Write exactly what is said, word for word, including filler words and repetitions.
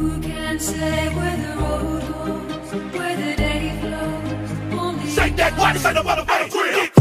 Who can say where the road goes, where the day flows? Only Shake that, what? Say the motherfucker,